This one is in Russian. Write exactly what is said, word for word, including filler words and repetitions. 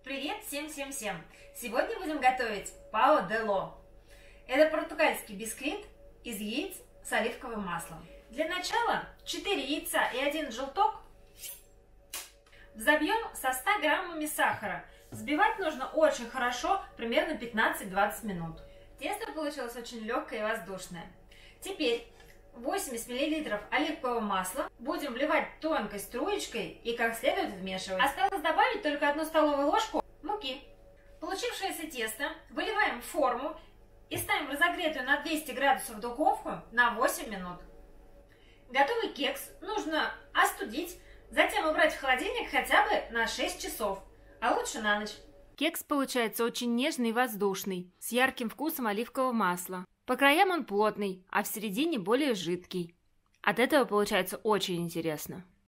Привет всем-всем-всем! Сегодня будем готовить пау де ло. Это португальский бисквит из яиц с оливковым маслом. Для начала четыре яйца и один желток взобьем со ста граммами сахара. Взбивать нужно очень хорошо, примерно пятнадцать-двадцать минут. Тесто получилось очень легкое и воздушное. Теперь восемьдесят миллилитров оливкового масла будем вливать тонкой струечкой и как следует вмешивать. Осталось добавить только одну столовую ложку муки. Получившееся тесто выливаем в форму и ставим разогретую на двести градусов духовку на восемь минут. Готовый кекс нужно остудить, затем убрать в холодильник хотя бы на шесть часов, а лучше на ночь. Кекс получается очень нежный и воздушный, с ярким вкусом оливкового масла. По краям он плотный, а в середине более жидкий. От этого получается очень интересно.